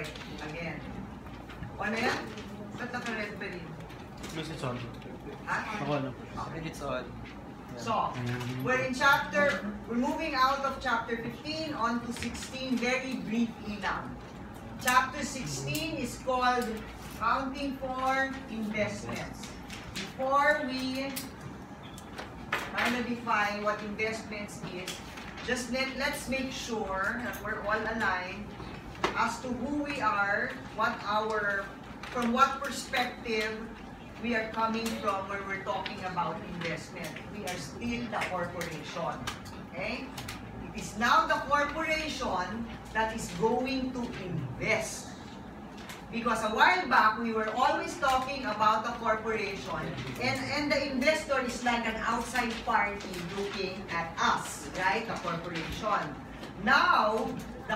Okay, again. Ano yan? Ba't naka-red pa rin? Yes, it's on. Ha? Ako ano? And it's on. So, we're moving out of chapter 15 on to 16 very briefly now. Chapter 16 is called Accounting for Investments. Before we kind of define what investments is, just let's make sure that we're all aligned as to who we are, from what perspective we are coming from when we're talking about investment. We are still the corporation. Okay? It is now the corporation that is going to invest. Because a while back, we were always talking about the corporation, and the investor is like an outside party looking at us, right? The corporation. Now, the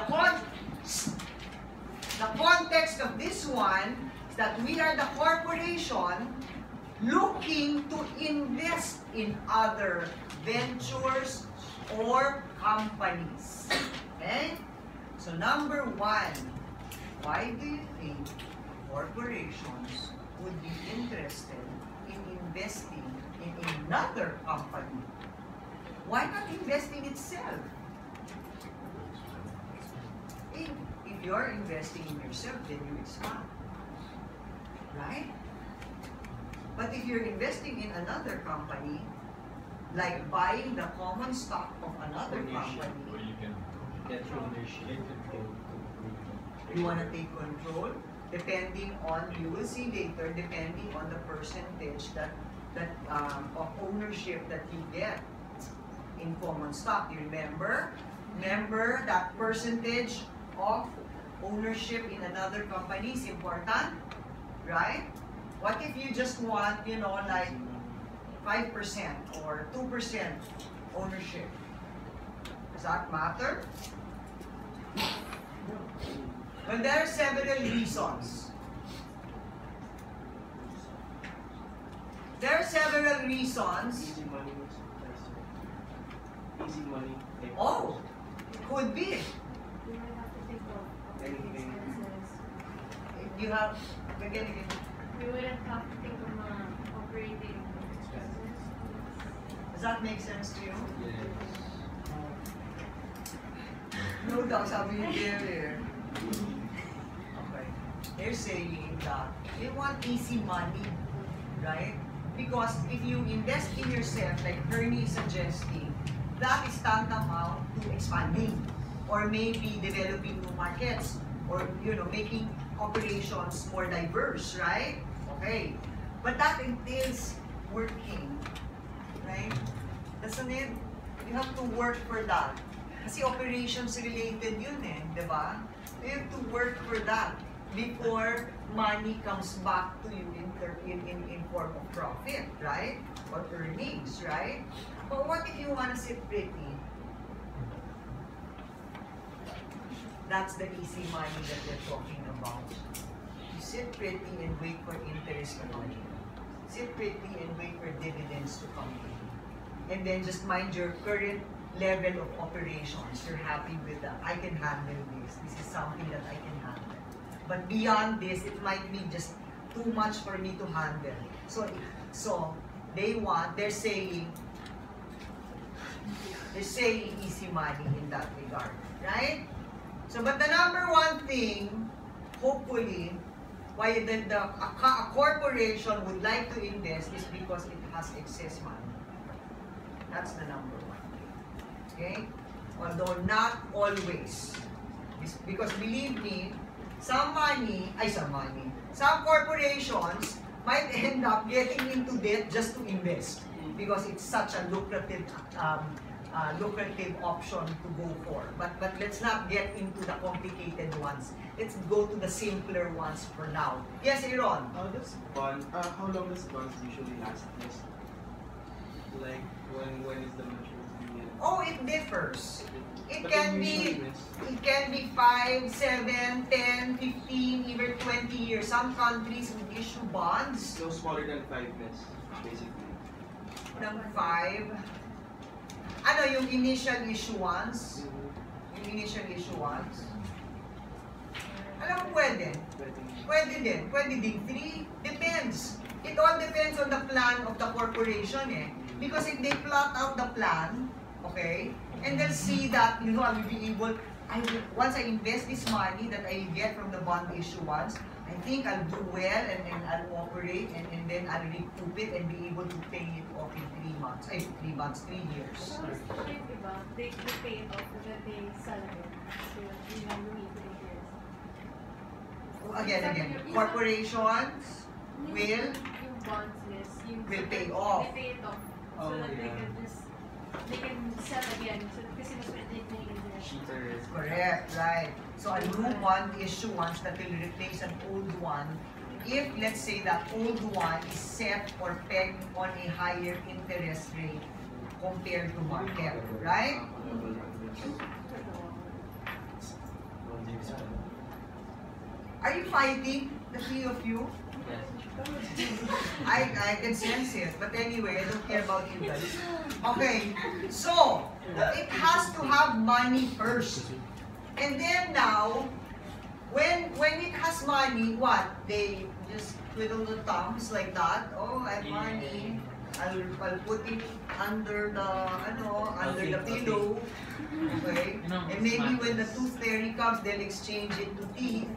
context of this one is that we are the corporation looking to invest in other ventures or companies. Okay? So number one, why do you think corporations would be interested in investing in another company? Why not investing itself? If you're investing in yourself, then you expand. Right? But if you're investing in another company, like buying the common stock of another company, Where you can get ownership. you want to take control, depending on, you will see later, depending on the percentage of ownership that you get in common stock. You remember? Remember that percentage of ownership in another company is important, right? What if you just want, like 5% or 2% ownership? Does that matter? Well, there are several reasons. There are several reasons. Easy money. Easy money. Oh, it could be. You might have to think of Anything. expenses. You have, again. You wouldn't have to think of operating expenses. Does that make sense to you? Yes. No doubt, sabi ni Jerry. Okay. They're saying that they want easy money, right? Because if you invest in yourself, like Ernie is suggesting, that is tantamount to expanding or maybe developing new markets or, making operations more diverse, right? Okay. But that entails working, right? Doesn't it? You have to work for that. Kasi operations related yun di ba? You have to work for that before money comes back to you in form of profit, right? Or earnings, right? But what if you want to sit pretty? That's the easy money that we're talking about. You sit pretty and wait for interest to come in. Sit pretty and wait for dividends to come in. And then just mind your current level of operations. You're happy with that. I can handle this. This is something that I can handle. But beyond this, it might be just too much for me to handle. So they're saying easy money in that regard, right? So, but the number one thing, hopefully, why a corporation would like to invest is because it has excess money. That's the number one. Okay? Although not always. Because believe me, some corporations might end up getting into debt just to invest because it's such a lucrative option to go for. But let's not get into the complicated ones. Let's go to the simpler ones for now. Yes, Aaron? How long does bonds usually last? Like when is the maturity? Oh, it differs. It can be 5, 7, 10, 15, even 20 years. Some countries would issue bonds. So smaller than 5 years, basically. Ng 5. Ano yung initial issuance? Yung initial issuance? Alam mo, din. Pwede din 3. Depends. It all depends on the plan of the corporation eh. Because if they plot out the plan, okay, and they'll see that, you know, I will be able, once I invest this money that I get from the bond issuance, I think I'll do well and I'll operate and then I'll recoup it and be able to pay it off in 3 months. 3 years. So, diba, they pay it off and then they sell it. So, you know, you need 3 years. Again, corporations will Yung bonds list, will pay off. They pay it off. Oh, So that yeah. they can sell again. So, kasi mas pwede na yun. Cheaters. Correct, right. So a new bond issuance that will replace an old one, if let's say that old one is set or pegged on a higher interest rate compared to market, right? Are you fighting, the three of you? I can sense it, but anyway, I don't care about you guys. Okay, so it has to have money first. And then now, when it has money, what? They just twiddle the thumbs like that. Oh, I have money. I'll put it under the under the pillow. Okay? And maybe when the tooth fairy comes, they'll exchange it to teeth.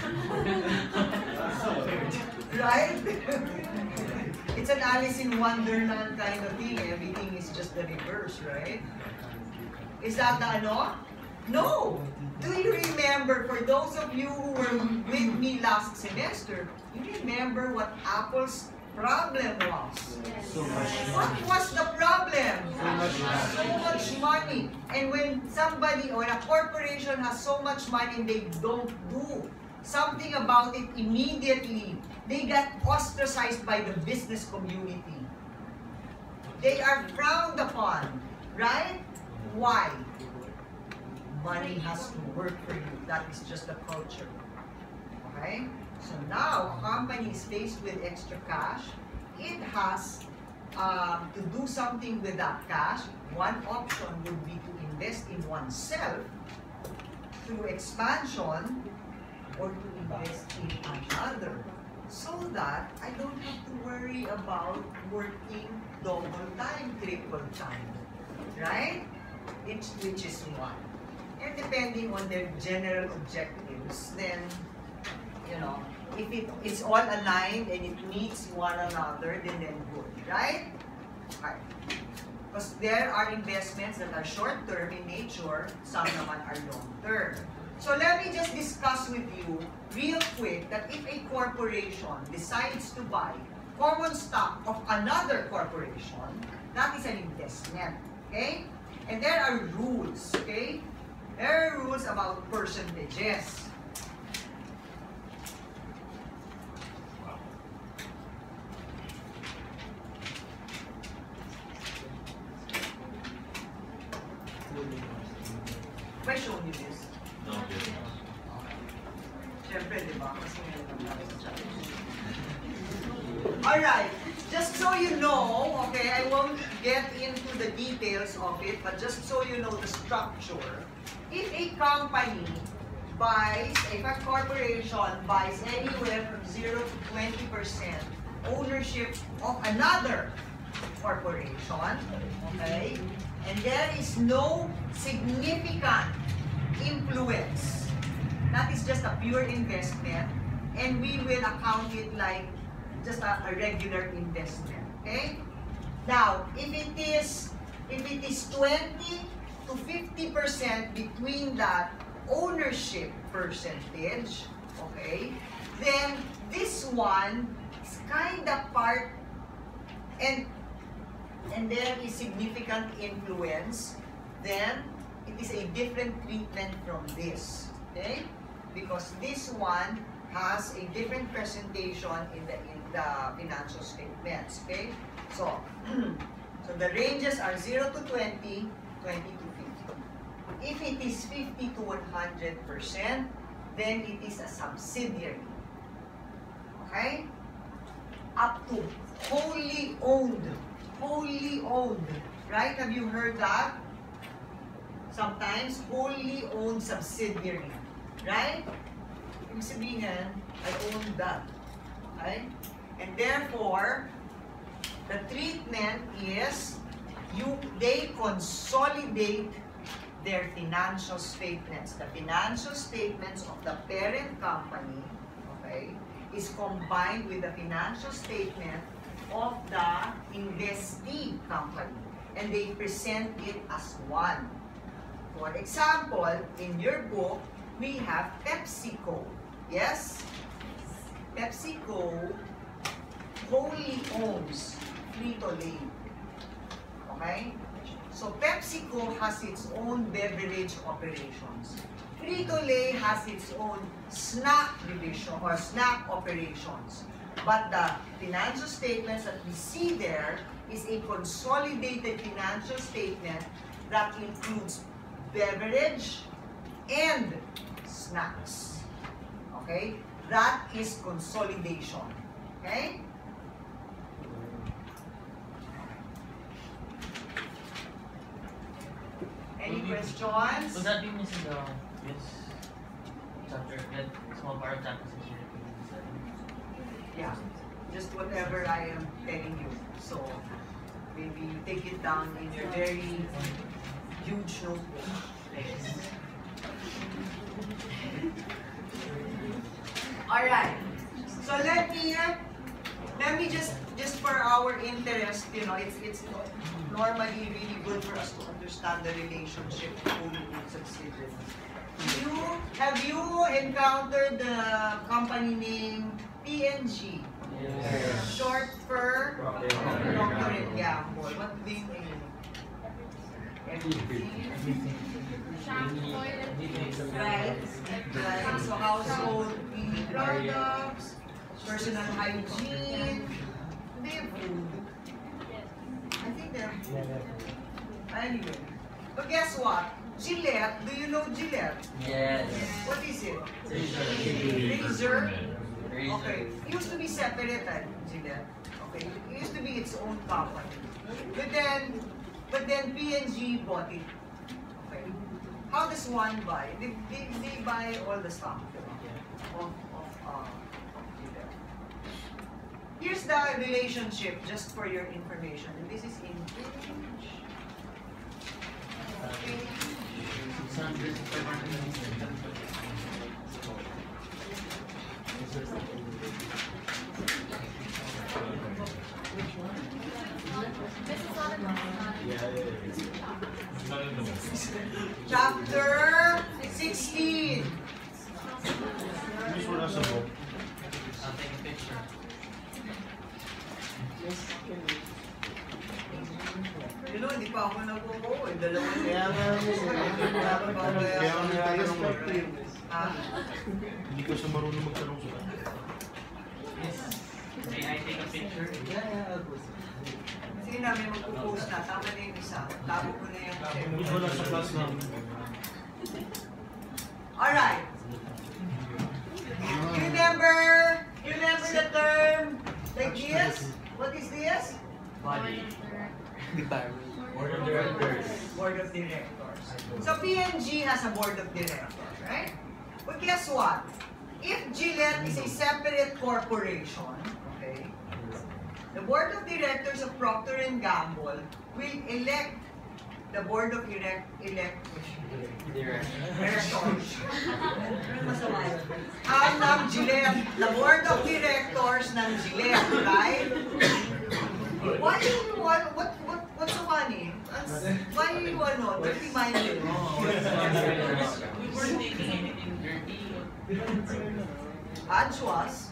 Right? It's an Alice in Wonderland kind of thing. Everything is just the reverse, right? Is that the ano? No! Do you remember, for those of you who were with me last semester, you remember what Apple's problem was? So much What was the problem? So much money. And when somebody or a corporation has so much money and they don't do something about it immediately, they get ostracized by the business community. They are frowned upon, right? Why? Money has to work for you. That is just the culture. Okay? So now, a company is faced with extra cash. It has to do something with that cash. One option would be to invest in oneself through expansion or to invest in another, so that I don't have to worry about working double time, triple time. Right? Which is one. And depending on their general objectives, then, you know, if it's all aligned and it meets one another, then good, right? Okay. Because there are investments that are short-term in nature, some naman are long-term. So let me just discuss with you real quick that if a corporation decides to buy common stock of another corporation, that is an investment, okay? And there are rules, okay? There are rules about percentages. Have I shown you this? No, Siyempre, di ba? Kasi ngayon lang tayo sa challenge. Alright, just so you know, okay, I won't get into the details of it, but just so you know the structure. If a company buys, if a corporation buys anywhere from 0 to 20% ownership of another corporation, okay, and there is no significant influence, that is just a pure investment, and we will account it like just a regular investment, okay? Now, if it is 20 to 50% between that ownership percentage, okay, then this one is kind of part, and there is significant influence, then it is a different treatment from this, okay? Because this one has a different presentation in the financial statements, okay? So, so the ranges are 0 to 20, 20 to 50. If it is 50 to 100%, then it is a subsidiary, okay? Up to wholly owned, right? Have you heard that? Sometimes wholly owned subsidiary, right? ibig sabihin, I own that. Okay? And therefore, the treatment is they consolidate their financial statements. The financial statements of the parent company, okay, is combined with the financial statement of the investee company. And they present it as one. For example, in your book, we have PepsiCo. Yes? PepsiCo wholly owns Frito-Lay. Okay? So PepsiCo has its own beverage operations. Frito-Lay has its own snack division or snack operations. But the financial statements that we see there is a consolidated financial statement that includes beverage and snacks. Okay? That is consolidation. Okay? Any questions? So that means in the chapter, that small part of chapter 6 Yeah. Just whatever I am telling you. So maybe you take it down in your very huge notebook. Alright. So let me just for our interest, you know, it's normally really good for us to understand the relationship between subsidiaries. Have you encountered the company name P&G? Yes. Short for Procter & Gamble. What do they mean? Right. So household cleaning products, personal hygiene, they have food. I think they're food. Anyway. But guess what? Gillette, do you know Gillette? Yes. What is it? Razor. Razor? Okay. It used to be separated, Gillette. Okay. It used to be its own company. But then P&G bought it. Okay. How does one buy? They buy all the stuff of Gillette. Here's the relationship, just for your information. And this is in page. Okay. Chapter 16. I'll take a picture. You know, hindi pa ako nag-oo. Dalawa na Kaya nga, Ha? Hindi ko siya marunong magtanong sa Yes. May I take a picture? Sige na, may magpo-post na. Tama na yung isa. Tago ko na yung Hindi wala sa class namin. Alright. You remember the term like this? What is this? Body. Board of Directors. Board of Directors. So P&G has a board of directors, right? But guess what? If Gillette is a separate corporation, okay, the board of directors of Procter & Gamble will elect the board of directors. Ng Gillette, the board of directors ng Gillette, right? Why do you want, what's so funny? Why do you want to be minded? We weren't taking anything dirty. Anchoas.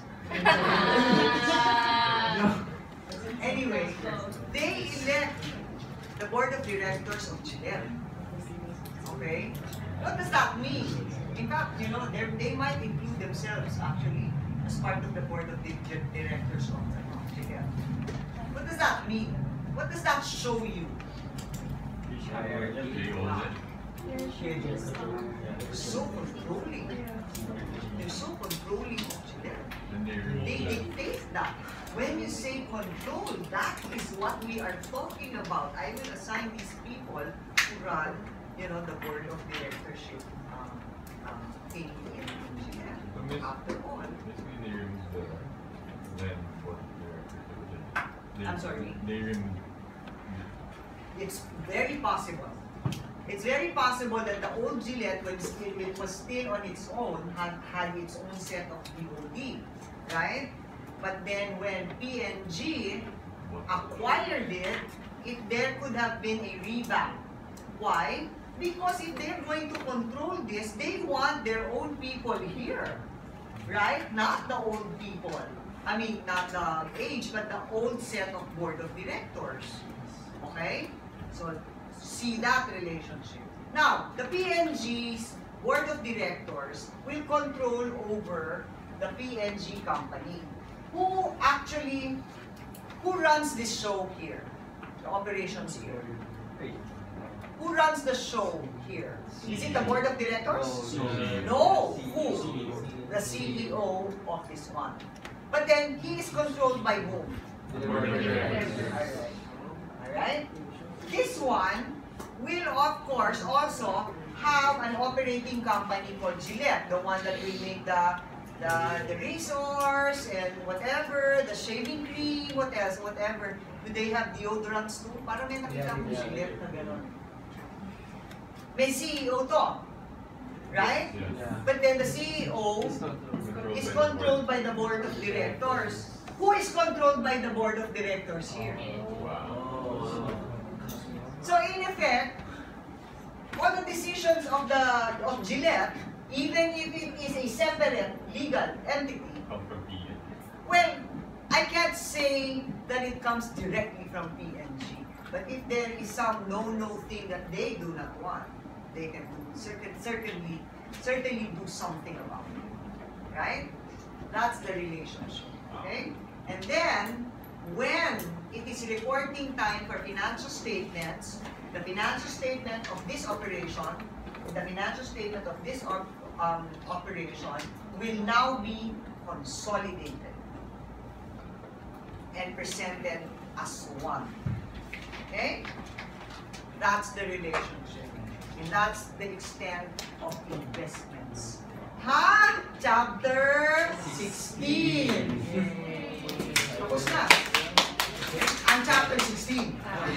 Anyway, they elect the board of directors of Gillette. Okay? What does that mean? In fact, you know, they might include themselves actually as part of the board of directors of Gillette. What does that mean? What does that show you? They're so controlling. They're so controlling of Gillette. They dictate that. When you say control, that is what we are talking about. I will assign these people to run, you know, the board of directorship thing in Gillette. after all. Basically, they remove the then board of directors. I'm sorry? They remove. It's very possible. It's very possible that the old Gillette, when it was still on its own, had its own set of DOD, right? But then when P&G acquired it, there could have been a revamp. Why? Because if they're going to control this, they want their own people here, right? Not the old people. I mean, not the age, but the old set of board of directors. Okay? So, see that relationship. Now, the P&G's board of directors will control over the P&G company. Who runs this show here? The operations here. Who runs the show here? Is it the board of directors? No. Who? The CEO of this one. But then, he is controlled by whom? Alright? This one will, of course, also have an operating company called Gillette, the one that will make the razors and whatever, the shaving cream, what else, whatever. Do they have deodorants too? Parang may nakita ko Gillette na gano'n. May CEO to, right? Yeah. But then the CEO is controlled by the board of directors. Who is controlled by the board of directors here? Wow. So in effect, all the decisions of Gillette, even if it is a separate legal entity, Come from P. well, I can't say that it comes directly from P&G. But if there is some no-no thing that they do not want, they can certainly do something about it. Right? That's the relationship. Okay? And then, when it is reporting time for financial statements, the financial statement of this operation, the financial statement of this operation will now be consolidated and presented as one. Okay? That's the relationship. And that's the extent of investments. Ha? Chapter 16. Tapos na. Ang chapter 16.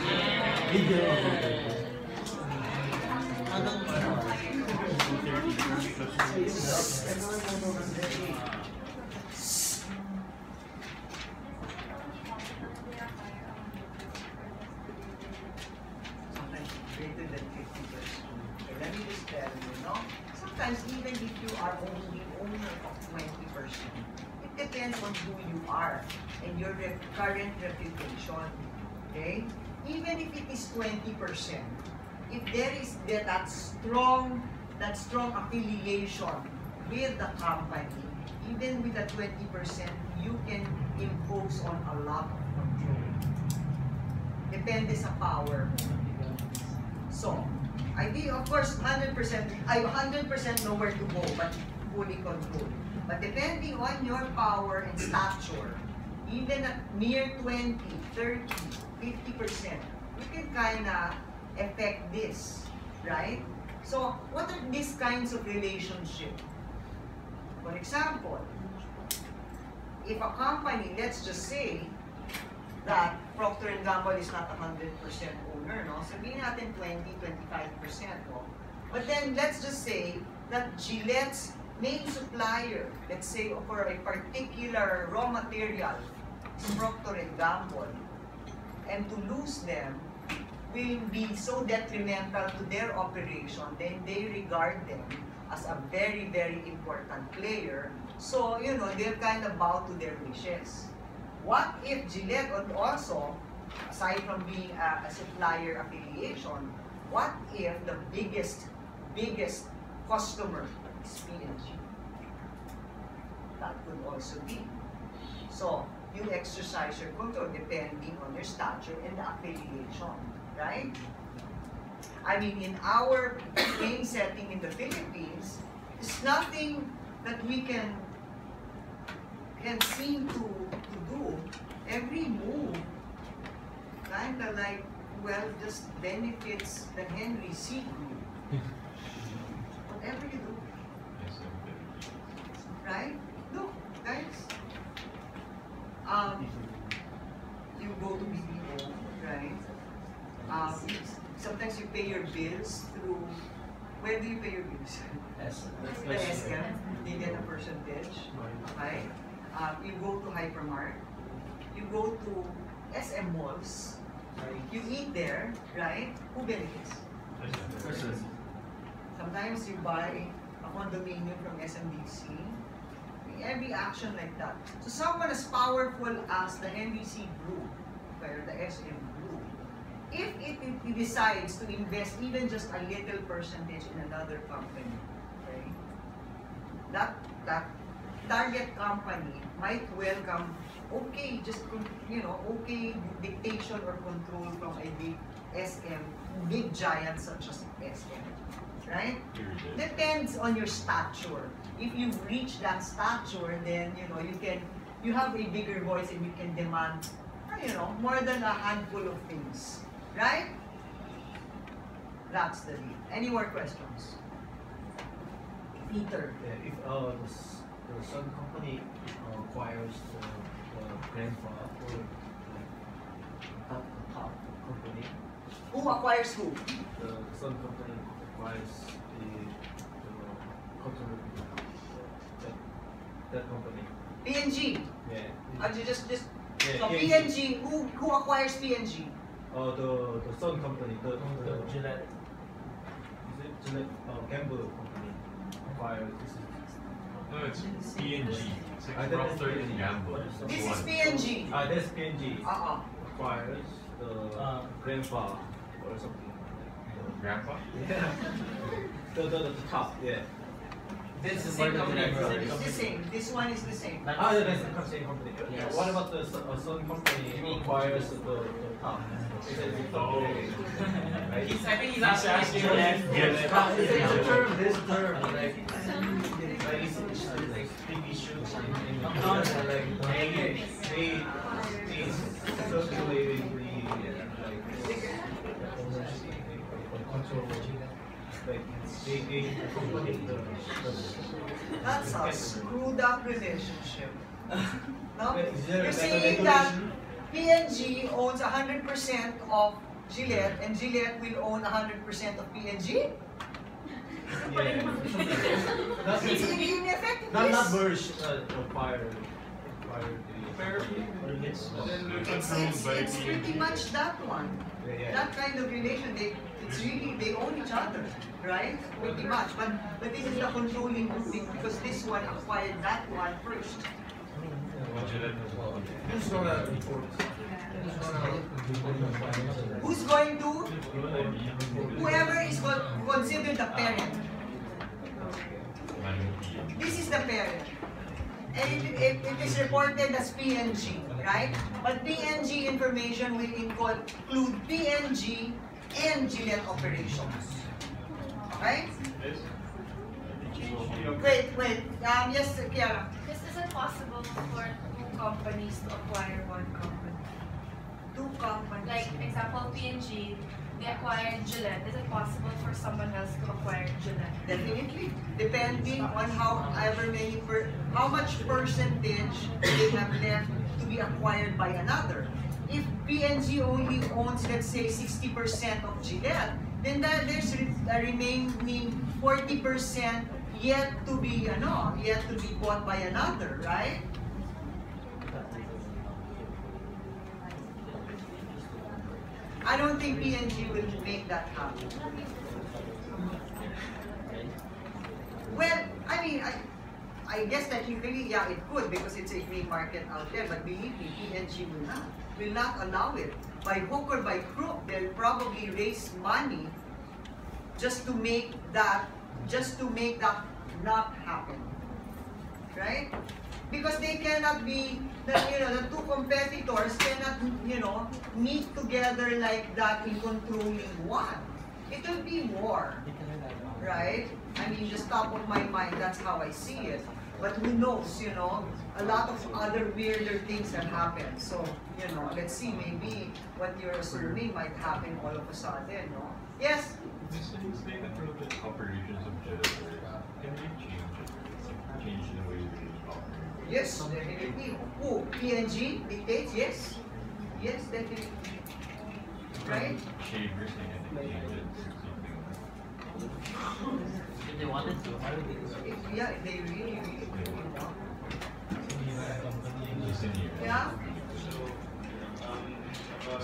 Sometimes greater than 50%. Okay, let me just tell you, sometimes even if you are only owner of 20%, it depends on who you are and your current reputation. Okay? Even if it is 20%, if there is that strong affiliation with the company, even with the 20%, you can impose on a lot of control. Depende sa power mo. So, I think, of course, 100% know where to go, but fully control. But depending on your power and stature, even at near 20, 30, 50%, you can kind of affect this, right? So, what are these kinds of relationships? For example, if a company, let's just say, that Procter & Gamble is not 100% owner, no? Sabihin natin 20-25%, no? But then, let's just say that Gillette's main supplier, let's say for a particular raw material, is Procter & Gamble, and to lose them will be so detrimental to their operation, then they regard them as a very, very important player. So, they'll kind of bow to their wishes. What if Gillette also, aside from being a supplier affiliation, what if the biggest customer is P&G? That could also be. So, you exercise your control depending on your stature and the affiliation, right? I mean, in our game setting in the Philippines, there's nothing that we can seem to do. Every move kind of like, well, just benefits the Henry C. Group. Whatever you do, right? sometimes you pay your bills through, where do you pay your bills? The SM, you get a percentage, okay? You go to Hypermart, you go to SM malls, you eat there, right? Who benefits? Sometimes you buy a condominium from SMBC. Every action like that. So someone as powerful as the NBC Group, or the SM Group, if it decides to invest even just a little percentage in another company, okay, that target company might welcome, okay, just, you know, okay dictation or control from a big SM, big giant such as SM, right? Depends on your stature. If you reach that stature, then you know you have a bigger voice and you can demand, you know, more than a handful of things, right? That's the deal. Any more questions? Peter. If the Sun company acquires the grandfather or like top company, Who acquires who? the Sun company acquires the control that company. PNG. Yeah. You just Yeah, so PNG. Who acquires PNG? The Sun company, the Gillette. is it Gillette Gamble company acquired this is No, it's PNG. It's I like don't Procter know. and Gamble. This is One. PNG. that's PNG acquires the grandpa or something like Grandpa? yeah. the top, yeah. This is Same same company. company. It's the same. This one is the same. Ah, yeah, that's the same company. Yes. What about the Sun company acquires the top? Is it the top? Oh. Right? I think he's actually asking you that. Yes. This term, like it's like TV shows in they circulating the control, like they company the That's a screwed up relationship. No? Is there You're like a saying that regulation? PNG owns 100% of Gillette and Gillette will own 100% of PNG? Yeah. Not It's ineffective. not merge acquire It's pretty much that one. yeah. That kind of relation, they own each other, right? Pretty much. But this is the controlling group because this one acquired that one first. Gillette as well. Who's gonna report? Who's going to? Whoever is considered the parent. This is the parent. And it is reported as PNG, right? But PNG information will include PNG and Gillette operations. Okay? Wait. Yes, Kiara. This isn't possible for two companies to acquire one company. Two companies. Like, example, P&G, they acquired Gillette. Is it possible for someone else to acquire Gillette? Definitely, depending on how much percentage they have left to be acquired by another. If P&G only owns, let's say, 60% of Gillette, then there's a remaining 40% yet to be bought by another, right? I don't think P&G will make that happen. Well, I mean, I guess technically, yeah, it could because it's a free market out there. But believe me, P&G will not allow it. By hook or by crook, they'll probably raise money just to make that not happen, right? Because they cannot be, the two competitors cannot, meet together like that in controlling one. It will be war, right? I mean, just top of my mind, that's how I see it. But who knows, a lot of other weirder things have happened. So, let's see, maybe what you're assuming might happen all of a sudden, no? Yes? This is they control the operations of Gillette. Can we change the way we operate? Yes, definitely. Who? P&G dictates? Yes. Yes, definitely. Right? Shavers and change it to something. If they wanted to. Yeah, if they really want. Listen here. Yeah? So, about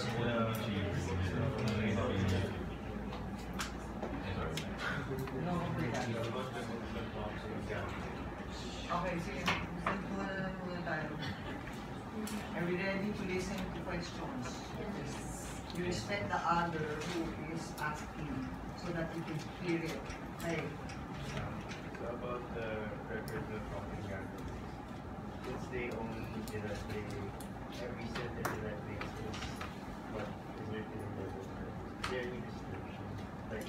Okay, sige. Muna lang muna tayo. Are we ready to listen to questions? You respect the other who is asking so that you can hear it. Hey. So about the records of talking guardians, since they only did that they every sentence that makes is what is written in the book. Is there any description? Like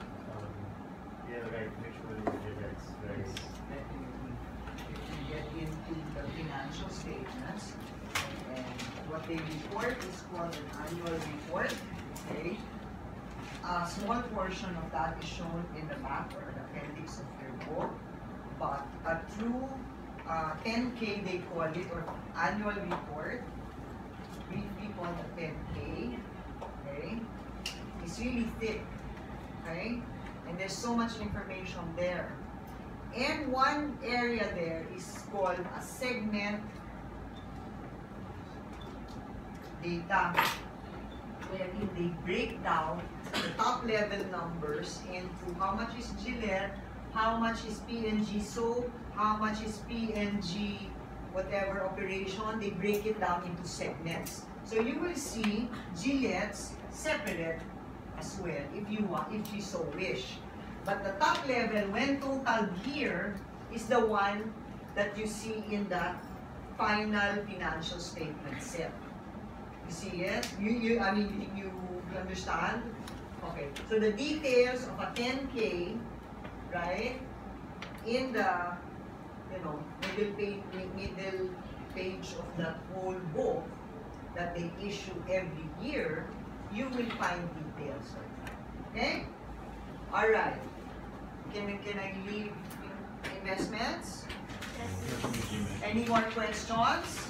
like which one is it that's very Definitely. If you get into the financial statements, and what they report is called an annual report, okay? A small portion of that is shown in the back or the appendix of your book, but a true 10K they call it, or annual report, briefly called a 10K, okay? It's really thick, okay? And there's so much information there. And one area there is called a segment data, wherein they break down the top level numbers into how much is Gillette, how much is P&G soap, how much is P&G whatever operation. They break it down into segments. So you will see Gillette's separate as well if you want, if you so wish. But the top level, when totaled here, is the one that you see in the final financial statement set. You see it? You understand? Okay. So the details of a 10K, right? In the middle page of that whole book that they issue every year, you will find details of that. Okay? All right. Can I leave investments? Any more questions?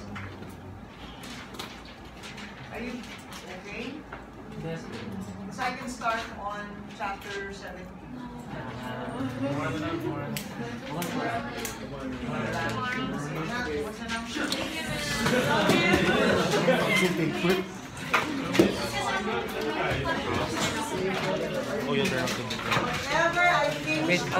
Are you okay? Yes. So I can start on chapter 17. What's the number? Whatever I think.